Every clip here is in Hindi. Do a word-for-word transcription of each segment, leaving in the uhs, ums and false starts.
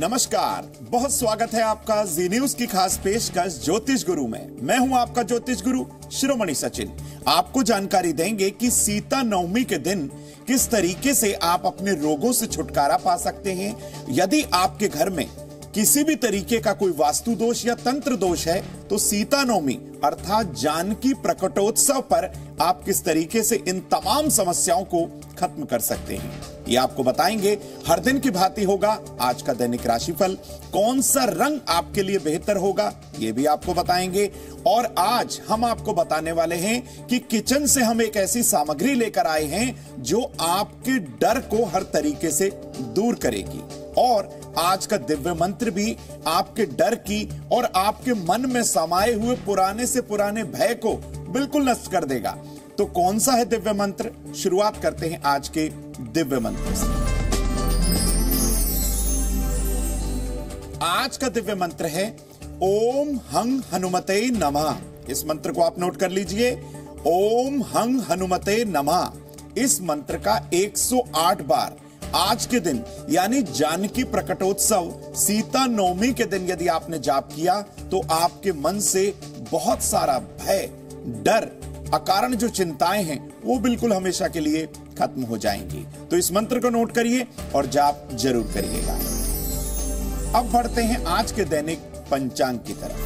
नमस्कार, बहुत स्वागत है आपका जी न्यूज की खास पेशकश ज्योतिष गुरु में। मैं हूं आपका ज्योतिष गुरु शिरोमणि सचिन। आपको जानकारी देंगे कि सीता नवमी के दिन किस तरीके से आप अपने रोगों से छुटकारा पा सकते हैं। यदि आपके घर में किसी भी तरीके का कोई वास्तु दोष या तंत्र दोष है तो सीता नवमी अर्थात जानकी प्रकटोत्सव पर आप किस तरीके से इन तमाम समस्याओं को खत्म कर सकते हैं, ये आपको बताएंगे। हर दिन की भांति होगा आज का दैनिक राशिफल। कौन सा रंग आपके लिए बेहतर होगा ये भी आपको बताएंगे। और आज हम आपको बताने वाले हैं कि किचन से हम एक ऐसी सामग्री लेकर आए हैं जो आपके डर को हर तरीके से दूर करेगी। और आज का दिव्य मंत्र भी आपके डर की और आपके मन में समाये हुए पुराने से पुराने भय को बिल्कुल नष्ट कर देगा। तो कौन सा है दिव्य मंत्र? शुरुआत करते हैं आज के दिव्य मंत्र से। आज का दिव्य मंत्र है ओम हंग हनुमते नमः। इस मंत्र को आप नोट कर लीजिए, ओम हंग हनुमते नमः। इस मंत्र का एक सौ आठ बार आज के दिन यानी जानकी प्रकटोत्सव सीता नवमी के दिन यदि आपने जाप किया तो आपके मन से बहुत सारा भय, डर, अकारण जो चिंताएं हैं वो बिल्कुल हमेशा के लिए खत्म हो जाएंगी। तो इस मंत्र को नोट करिए और जाप जरूर करिएगा। अब बढ़ते हैं आज के दैनिक पंचांग की तरफ।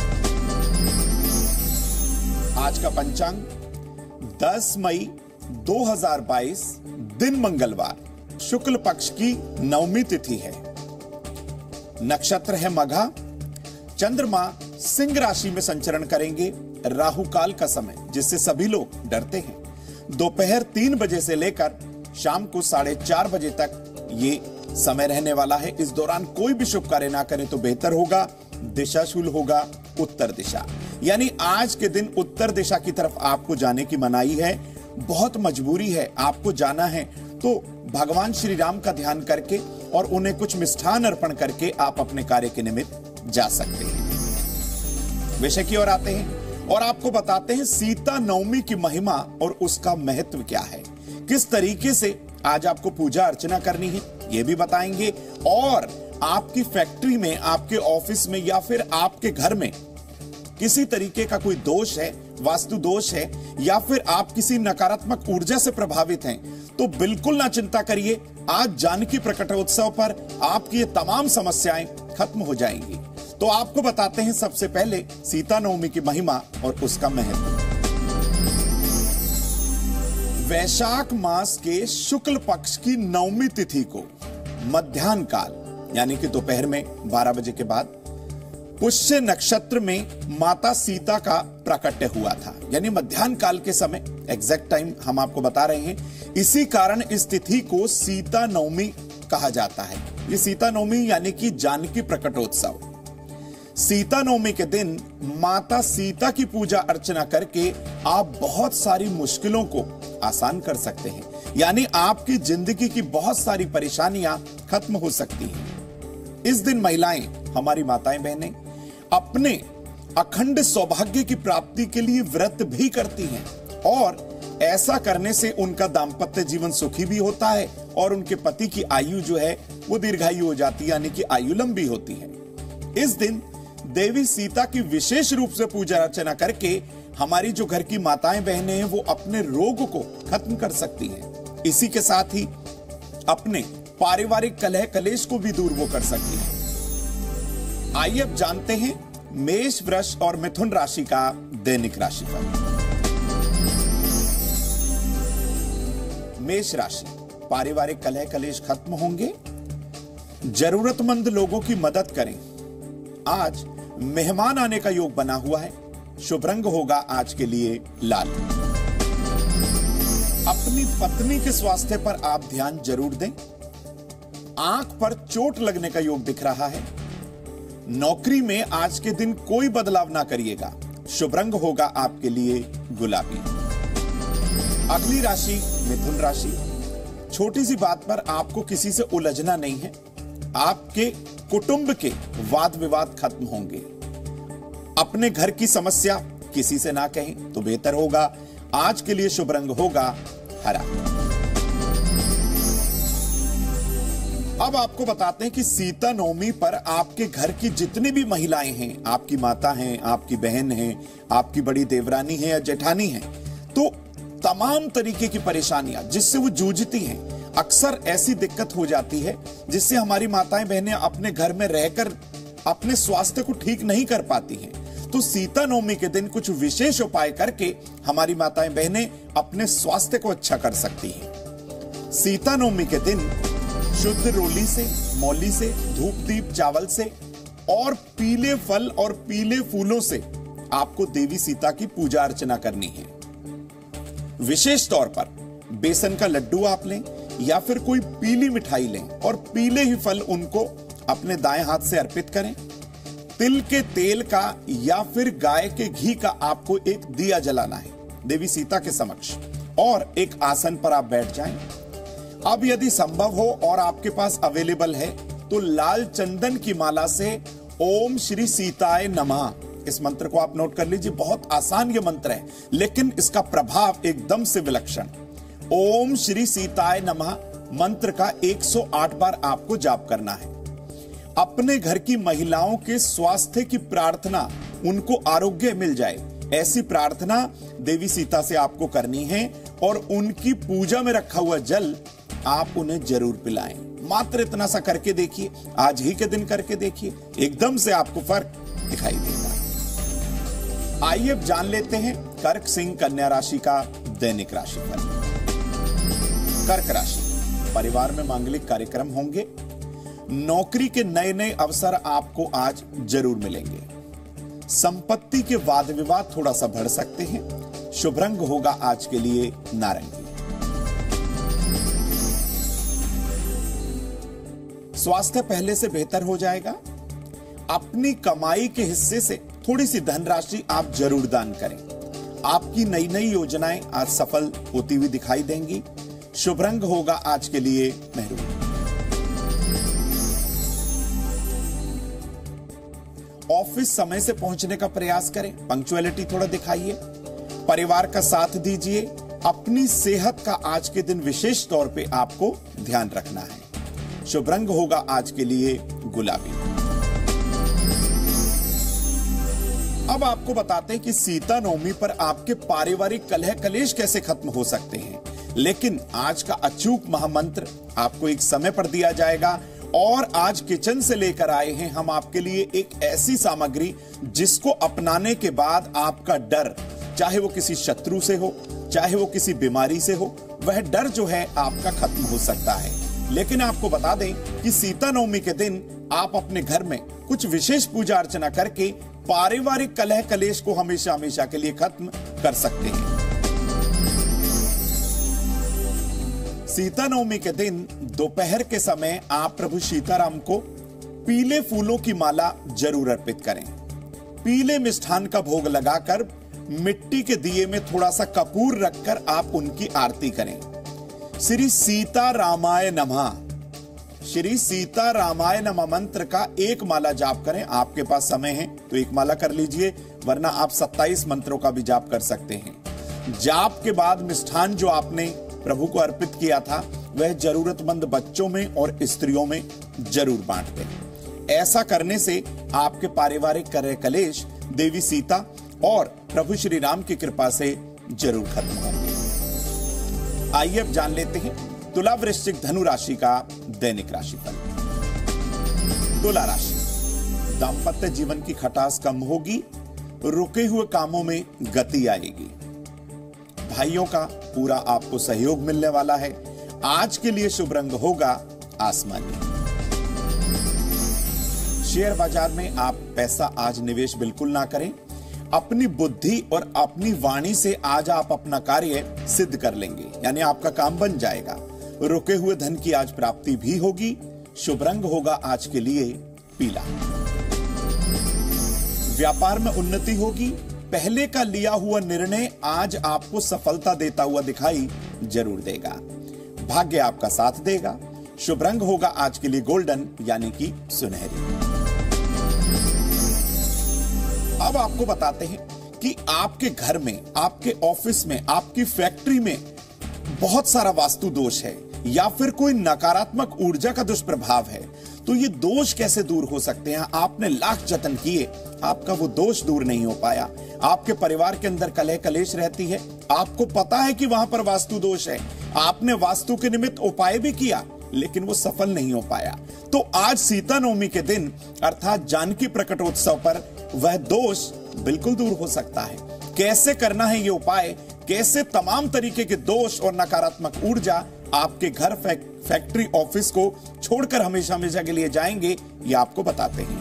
आज का पंचांग दस मई दो हज़ार बाईस, दिन मंगलवार, शुक्ल पक्ष की नवमी तिथि है। नक्षत्र है मघा। चंद्रमा सिंह राशि में संचरण करेंगे। राहु काल का समय जिससे सभी लोग डरते हैं। दोपहर तीन बजे से लेकर शाम को साढ़े चार बजे तक ये समय रहने वाला है। इस दौरान कोई भी शुभ कार्य ना करें तो बेहतर होगा। दिशाशूल होगा उत्तर दिशा, यानी आज के दिन उत्तर दिशा की तरफ आपको जाने की मनाही है। बहुत मजबूरी है, आपको जाना है तो भगवान श्री राम का ध्यान करके और उन्हें कुछ मिष्ठान अर्पण करके आप अपने कार्य के निमित्त जा सकते हैं। विषय की ओर आते हैं और आपको बताते हैं सीता नवमी की महिमा और उसका महत्व क्या है। किस तरीके से आज आपको पूजा अर्चना करनी है ये भी बताएंगे। और आपकी फैक्ट्री में, आपके ऑफिस में या फिर आपके घर में किसी तरीके का कोई दोष है, वास्तु दोष है या फिर आप किसी नकारात्मक ऊर्जा से प्रभावित हैं तो बिल्कुल ना चिंता करिए। आज जानकी प्रकटोत्सव पर आपकी ये तमाम समस्याएं खत्म हो जाएंगी। तो आपको बताते हैं सबसे पहले सीता नवमी की महिमा और उसका महत्व। वैशाख मास के शुक्ल पक्ष की नवमी तिथि को मध्याह्न काल यानी कि दोपहर में बारह बजे के बाद पुष्य नक्षत्र में माता सीता का प्राकट्य हुआ था। यानी मध्याह्न काल के समय, एग्जैक्ट टाइम हम आपको बता रहे हैं। इसी कारण इस तिथि को सीता नवमी कहा जाता है। ये सीता नवमी यानी कि जानकी प्रकटोत्सव। सीता नवमी के दिन माता सीता की पूजा अर्चना करके आप बहुत सारी मुश्किलों को आसान कर सकते हैं। यानी आपकी जिंदगी की बहुत सारी परेशानियां खत्म हो सकती हैं। इस दिन महिलाएं, हमारी माताएं बहनें अपने अखंड सौभाग्य की प्राप्ति के लिए व्रत भी करती हैं और ऐसा करने से उनका दांपत्य जीवन सुखी भी होता है और उनके पति की आयु जो है वो दीर्घायु हो जाती है, यानी कि आयु लंबी होती है। इस दिन देवी सीता की विशेष रूप से पूजा अर्चना करके हमारी जो घर की माताएं बहनें हैं वो अपने रोग को खत्म कर सकती हैं। इसी के साथ ही अपने पारिवारिक कलह कलेश को भी दूर वो कर सकती हैं। आइए अब जानते हैं मेष, वृष और मिथुन राशि का दैनिक राशिफल। मेष राशि, पारिवारिक कलह कलेश खत्म होंगे। जरूरतमंद लोगों की मदद करें। आज मेहमान आने का योग बना हुआ है। शुभ रंग होगा आज के लिए लाल। अपनी पत्नी के स्वास्थ्य पर आप ध्यान जरूर दें। आंख पर चोट लगने का योग दिख रहा है। नौकरी में आज के दिन कोई बदलाव ना करिएगा। शुभ रंग होगा आपके लिए गुलाबी। अगली राशि मिथुन राशि। छोटी सी बात पर आपको किसी से उलझना नहीं है। आपके कुटुंब के वाद विवाद खत्म होंगे। अपने घर की समस्या किसी से ना कहें तो बेहतर होगा। आज के लिए शुभ रंग होगा हरा। अब आपको बताते हैं कि सीता नवमी पर आपके घर की जितनी भी महिलाएं हैं, आपकी माता हैं, आपकी बहन हैं, आपकी बड़ी देवरानी है या जेठानी है, तो तमाम तरीके की परेशानियां जिससे वो जूझती हैं, अक्सर ऐसी दिक्कत हो जाती है जिससे हमारी माताएं बहनें अपने घर में रहकर अपने स्वास्थ्य को ठीक नहीं कर पाती हैं। तो सीता नवमी के दिन कुछ विशेष उपाय करके हमारी माताएं बहनें अपने स्वास्थ्य को अच्छा कर सकती हैं। सीता नवमी के दिन शुद्ध रोली से, मौली से, धूप दीप चावल से और पीले फल और पीले फूलों से आपको देवी सीता की पूजा अर्चना करनी है। विशेष तौर पर बेसन का लड्डू आप लें या फिर कोई पीली मिठाई लें और पीले ही फल उनको अपने दाएं हाथ से अर्पित करें। तिल के तेल का या फिर गाय के घी का आपको एक दिया जलाना है देवी सीता के समक्ष और एक आसन पर आप बैठ जाएं। अब यदि संभव हो और आपके पास अवेलेबल है तो लाल चंदन की माला से ओम श्री सीताय नमः, इस मंत्र को आप नोट कर लीजिए। बहुत आसान ये मंत्र है लेकिन इसका प्रभाव एकदम से विलक्षण। ओम श्री सीताय नमः मंत्र का एक सौ आठ बार आपको जाप करना है। अपने घर की महिलाओं के स्वास्थ्य की प्रार्थना, उनको आरोग्य मिल जाए, ऐसी प्रार्थना देवी सीता से आपको करनी है और उनकी पूजा में रखा हुआ जल आप उन्हें जरूर पिलाएं। मात्र इतना सा करके देखिए, आज ही के दिन करके देखिए, एकदम से आपको फर्क दिखाई देगा। आइए अब जान लेते हैं कर्क सिंह कन्या राशि का दैनिक राशिफल। कर्क राशि, परिवार में मांगलिक कार्यक्रम होंगे। नौकरी के नए नए अवसर आपको आज जरूर मिलेंगे। संपत्ति के वाद विवाद थोड़ा सा बढ़ सकते हैं। शुभ रंग होगा आज के लिए नारंगी। स्वास्थ्य पहले से बेहतर हो जाएगा। अपनी कमाई के हिस्से से थोड़ी सी धनराशि आप जरूर दान करें। आपकी नई नई योजनाएं आज सफल होती हुई दिखाई देंगी। शुभ रंग होगा आज के लिए मेहरून। ऑफिस समय से पहुंचने का प्रयास करें, पंक्चुअलिटी थोड़ा दिखाइए। परिवार का साथ दीजिए। अपनी सेहत का आज के दिन विशेष तौर पे आपको ध्यान रखना है। शुभ रंग होगा आज के लिए गुलाबी। अब आपको बताते हैं कि सीता नवमी पर आपके पारिवारिक कलह कलेश कैसे खत्म हो सकते हैं। लेकिन आज का अचूक महामंत्र आपको एक समय पर दिया जाएगा और आज किचन से लेकर आए हैं हम आपके लिए एक ऐसी सामग्री जिसको अपनाने के बाद आपका डर, चाहे वो किसी शत्रु से हो, चाहे वो किसी बीमारी से हो, वह डर जो है आपका खत्म हो सकता है। लेकिन आपको बता दें कि सीता नवमी के दिन आप अपने घर में कुछ विशेष पूजा अर्चना करके पारिवारिक कलह कलेश को हमेशा हमेशा के लिए खत्म कर सकते हैं। सीता नवमी के दिन दोपहर के समय आप प्रभु सीताराम को पीले फूलों की माला जरूर अर्पित करें। पीले मिष्ठान का भोग लगाकर मिट्टी के दिए में थोड़ा सा कपूर रखकर आप उनकी आरती करें। श्री सीता रामाय नमः, श्री सीता रामाय नमः मंत्र का एक माला जाप करें। आपके पास समय है तो एक माला कर लीजिए, वरना आप सत्ताईस मंत्रों का भी जाप कर सकते हैं। जाप के बाद मिष्ठान जो आपने प्रभु को अर्पित किया था वह जरूरतमंद बच्चों में और स्त्रियों में जरूर बांट दें। ऐसा करने से आपके पारिवारिक कलह कलेश देवी सीता और प्रभु श्री राम की कृपा से जरूर खत्म होंगे। आइए अब जान लेते हैं तुला वृश्चिक धनु राशि का दैनिक राशिफल। तुला राशि, दांपत्य जीवन की खटास कम होगी। रुके हुए कामों में गति आएगी। भाइयों का पूरा आपको सहयोग मिलने वाला है। आज के लिए शुभ रंग होगा आसमानी। शेयर बाजार में आप पैसा आज निवेश बिल्कुल ना करें। अपनी बुद्धि और अपनी वाणी से आज आप अपना कार्य सिद्ध कर लेंगे, यानी आपका काम बन जाएगा। रुके हुए धन की आज प्राप्ति भी होगी। शुभ रंग होगा आज के लिए पीला। व्यापार में उन्नति होगी। पहले का लिया हुआ निर्णय आज आपको सफलता देता हुआ दिखाई जरूर देगा। भाग्य आपका साथ देगा। शुभ रंग होगा आज के लिए गोल्डन, यानी कि सुनहरी। अब आपको बताते हैं कि आपके घर में, आपके ऑफिस में, आपकी फैक्ट्री में बहुत सारा वास्तु दोष है। या फिर कोई नकारात्मक ऊर्जा का दुष्प्रभाव है, तो ये दोष कैसे दूर हो सकते हैं? आपने लाख जतन किए, आपका वो दोष दूर नहीं हो पाया। आपके परिवार के अंदर कलह कलेश रहती है, आपको पता है कि वहां पर वास्तु दोष है, आपने वास्तु के निमित्त उपाय भी किया, लेकिन वो सफल नहीं हो पाया। तो आज सीता नवमी के दिन अर्थात जानकी प्रकटोत्सव पर वह दोष बिल्कुल दूर हो सकता है। कैसे करना है ये उपाय, कैसे तमाम तरीके के दोष और नकारात्मक ऊर्जा आपके घर, फैक, फैक्ट्री, ऑफिस को छोड़कर हमेशा हमेशा के लिए जाएंगे, ये आपको बताते हैं।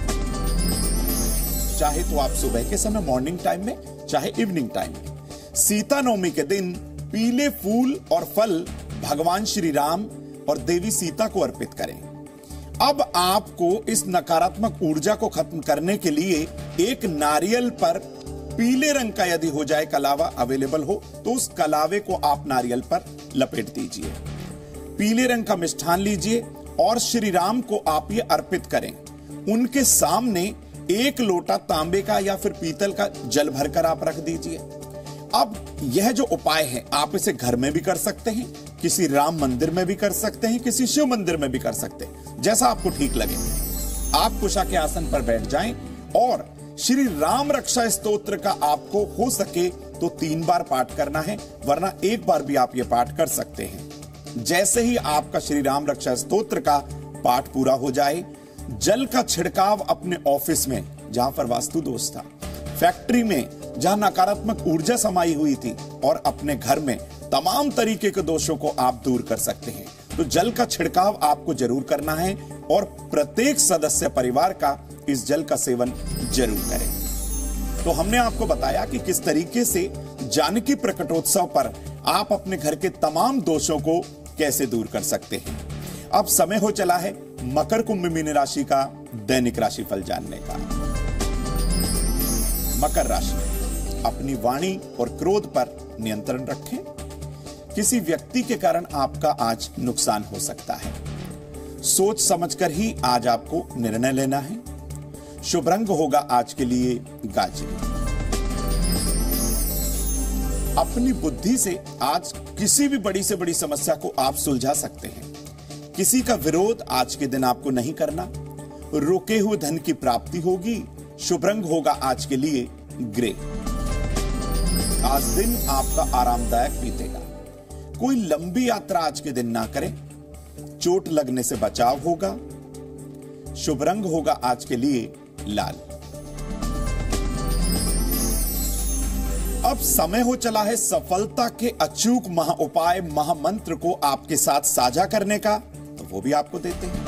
चाहे तो आप सुबह के समय मॉर्निंग टाइम में, चाहे इवनिंग टाइम में, सीता नवमी के दिन पीले फूल और फल भगवान श्री राम और देवी सीता को अर्पित करें। अब आपको इस नकारात्मक ऊर्जा को खत्म करने के लिए एक नारियल पर पीले रंग का यदि हो जाए कलावा अवेलेबल हो, तो उस कलावे को आप नारियल पर लपेट दीजिए। पीले रंग का मिष्ठान लीजिए और श्री राम को आप ये अर्पित करें। उनके सामने एक लोटा तांबे का या फिर पीतल का जल भरकर आप रख दीजिए। अब यह जो उपाय है आप इसे घर में भी कर सकते हैं, किसी राम मंदिर में भी कर सकते हैं, किसी शिव मंदिर में भी कर सकते हैं, जैसा आपको ठीक लगे। आप कुशा के आसन पर बैठ जाएं और श्री राम रक्षा स्तोत्र का आपको हो सके तो तीन बार पाठ करना है, वरना एक बार भी आप ये पाठ कर सकते हैं। जैसे ही आपका श्री राम रक्षा स्तोत्र का पाठ पूरा हो जाए, जल का छिड़काव अपने ऑफिस में जहां पर वास्तु दोष था, फैक्ट्री में जहां नकारात्मक ऊर्जा समाई हुई थी, और अपने घर में तमाम तरीके के दोषों को आप दूर कर सकते हैं। तो जल का छिड़काव आपको जरूर करना है और प्रत्येक सदस्य परिवार का इस जल का सेवन जरूर करें। तो हमने आपको बताया कि किस तरीके से जानकी प्रकटोत्सव पर आप अपने घर के तमाम दोषों को कैसे दूर कर सकते हैं। अब समय हो चला है मकर कुंभ मीन राशि का दैनिक राशिफल जानने का। मकर राशि, अपनी वाणी और क्रोध पर नियंत्रण रखें। किसी व्यक्ति के कारण आपका आज नुकसान हो सकता है, सोच समझकर ही आज आपको निर्णय लेना है। शुभ रंग होगा आज के लिए गाजरी। अपनी बुद्धि से आज किसी भी बड़ी से बड़ी समस्या को आप सुलझा सकते हैं। किसी का विरोध आज के दिन आपको नहीं करना। रुके हुए धन की प्राप्ति होगी। शुभ रंग होगा आज के लिए ग्रे। आज दिन आपका आरामदायक बीतेगा। कोई लंबी यात्रा आज के दिन ना करें, चोट लगने से बचाव होगा। शुभ रंग होगा आज के लिए लाल। अब समय हो चला है सफलता के अचूक महा उपाय महामंत्र को आपके साथ साझा करने का, तो वो भी आपको देते हैं।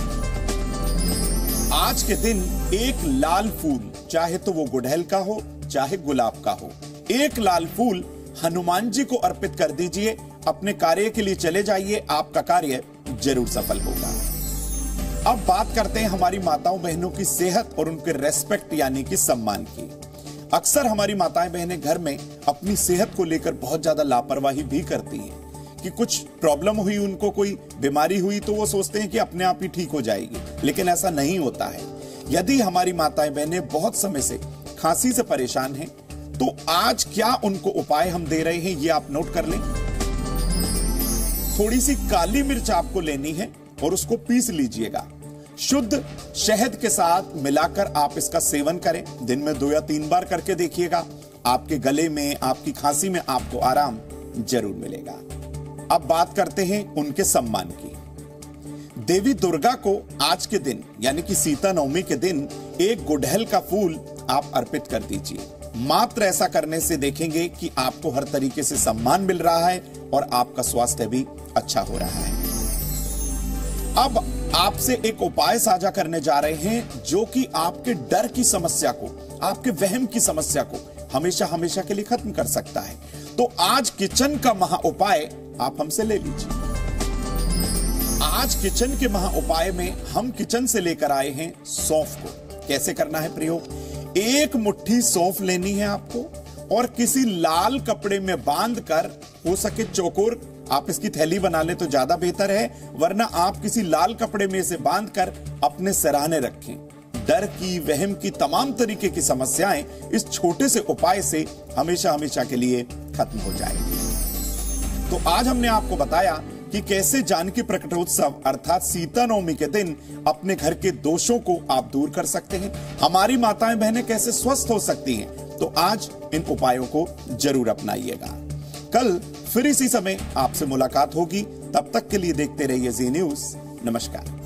आज के दिन एक लाल फूल, चाहे तो वो गुड़हल का हो चाहे गुलाब का हो, एक लाल फूल हनुमान जी को अर्पित कर दीजिए। अपने कार्य के लिए चले जाइए, आपका कार्य जरूर सफल होगा। अब बात करते हैं हमारी माताओं बहनों की सेहत और उनके रेस्पेक्ट यानी कि सम्मान की। अक्सर हमारी माताएं बहनें घर में अपनी सेहत को लेकर बहुत ज्यादा लापरवाही भी करती हैं कि कुछ प्रॉब्लम हुई, उनको कोई बीमारी हुई तो वो सोचते हैं कि अपने आप ही ठीक हो जाएगी, लेकिन ऐसा नहीं होता है। यदि हमारी माताएं बहनें बहुत समय से खांसी से परेशान हैं, तो आज क्या उनको उपाय हम दे रहे हैं ये आप नोट कर लें। थोड़ी सी काली मिर्च आपको लेनी है और उसको पीस लीजिएगा। शुद्ध शहद के साथ मिलाकर आप इसका सेवन करें। दिन में दो या तीन बार करके देखिएगा, आपके गले में, आपकी खांसी में आपको आराम जरूर मिलेगा। अब बात करते हैं उनके सम्मान की। देवी दुर्गा को आज के दिन यानी कि सीता नवमी के दिन एक गुड़हल का फूल आप अर्पित कर दीजिए। मात्र ऐसा करने से देखेंगे कि आपको हर तरीके से सम्मान मिल रहा है और आपका स्वास्थ्य भी अच्छा हो रहा है। अब आपसे एक उपाय साझा करने जा रहे हैं जो कि आपके डर की समस्या को, आपके वहम की समस्या को हमेशा हमेशा के लिए खत्म कर सकता है। तो आज किचन का महा उपाय आप हमसे ले लीजिए। आज किचन के महा उपाय में हम किचन से लेकर आए हैं सौंफ को। कैसे करना है प्रयोग? एक मुट्ठी सौंफ लेनी है आपको और किसी लाल कपड़े में बांधकर, हो सके चौकोर आप इसकी थैली बना ले तो ज्यादा बेहतर है, वरना आप किसी लाल कपड़े में इसे बांधकर अपने सिरहाने रखें। डर की, वहम की तमाम तरीके की समस्याएं इस छोटे से उपाय से हमेशा हमेशा के लिए खत्म हो जाएंगी। तो आज हमने आपको बताया कि कैसे जानकी प्रकटोत्सव अर्थात सीता नवमी के दिन अपने घर के दोषों को आप दूर कर सकते हैं। हमारी माताएं बहनें कैसे स्वस्थ हो सकती हैं, तो आज इन उपायों को जरूर अपनाइएगा। कल फिर इसी समय आपसे मुलाकात होगी। तब तक के लिए देखते रहिए जी न्यूज। नमस्कार।